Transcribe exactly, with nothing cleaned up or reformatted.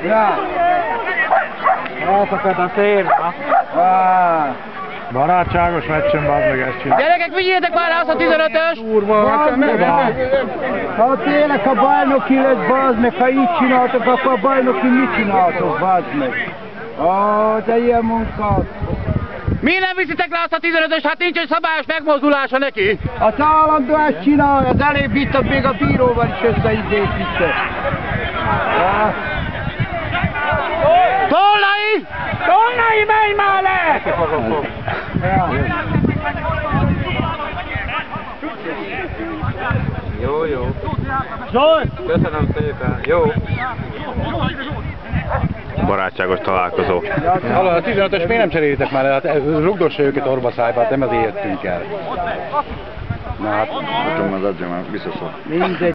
Ja. Elszakadt a szél. Ah. Barátságos meccsen, bazd meg ezt csinál. Gyerekek, vigyétek már azt a tizenötös! Durva, hát nem Ha tényleg a bajnoki lett, bazd meg, ha így csináltok, akkor a bajnoki mit csináltok, bazd meg? Ó, de ilyen munkát. Mi nem viszitek le azt a tizenötös, hát nincs egy szabályos megmozdulása neki? Az állandó ezt csinálja, az elébb itt, még a bíróval is összeidézítte. Ja. Tolnai! Tolnai, menj már le! Ja. Jó, jó. Zsolt! Köszönöm szépen. Jó. Barátságos találkozó. Hallod, a tizenötös miért nem cserélitek már el? Hát rugdossa őket orba szájba, hát nem azért jöttünk el. Na hát, Adjam az adjam, biztos. mindegy.